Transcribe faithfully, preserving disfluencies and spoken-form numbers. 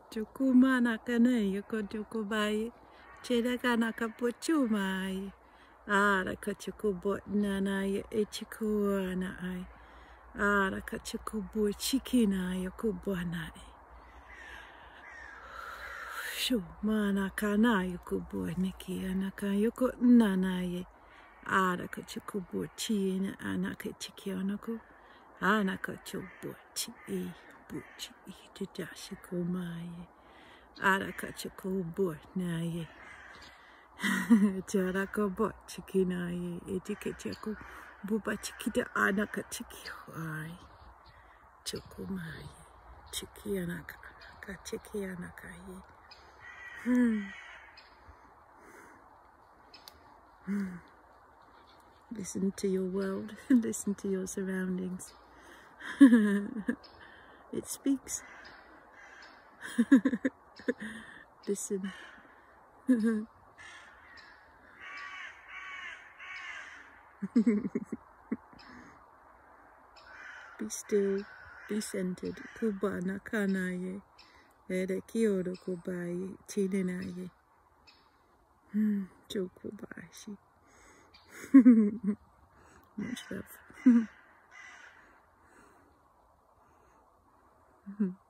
Chukumana kane yoko chukubai. Chedakana kapuchumai. Ara kachukubo nana ye echikuana ai. Ara kachukubo chikina yokubana. Shu mana kana yokubo niki anaka yoko nana ye. Ara kachukubo chi na anaka chikionako. Anaka chubo chi e buchi e tijashikumaye. Ara kachukubo na ye. Jarako bot chikina ye. Etikechaku buba chikita anaka chiki. Ai. Chukumaye. Chiki anaka. Ka chiki anaka ye. Hmm. Hmm. Listen to your world. Listen to your surroundings. It speaks. Listen. Be still. Be centered. Kuba nakanaye. Ere kyodo kubaye. Chininaye. Hmm. Chokubashi. Much love.